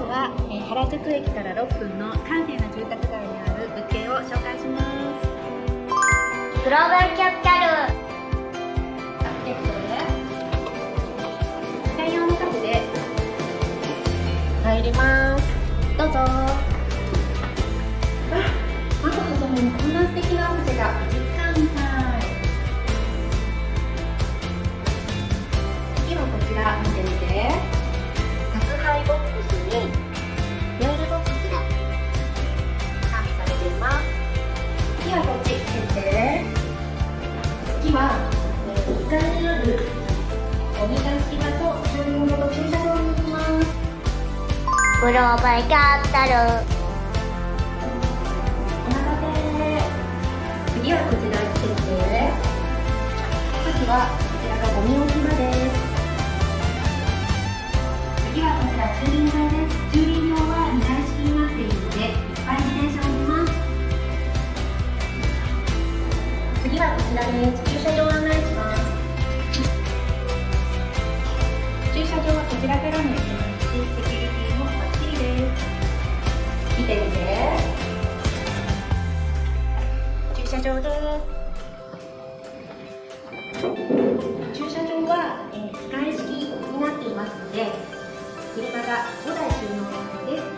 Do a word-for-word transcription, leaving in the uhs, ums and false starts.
は、えー、原宿駅からろっぷんの閑静な住宅街にある物件を紹介します。 グローバルキャピタル。 えっとね、専用のカフェで入ります。どうぞ。あ、まずはじめにこんな素敵なオブジェが美術館みたい。次はこちら見てみて。宅配ボックスにメールボックスが完備されています。次はこっち見てて。次は、えー、いっかいにあるゴミ出し場と収納と駐車場に行きます。 グローバルキャピタル。 お待たせ。次はこちら来てみて。次はこちらがゴミ置き場です。次はこちら駐輪場です。駐輪場はにだい式になっているので、いっぱい自転車を置きます。次はこちらです。駐車場を案内します。駐車場はこちらからも行けますし、セキュリティもバッチリです。見てみて。駐車場です。駐車場は、えー、使い式になっていますので、車がごだい収納可能です。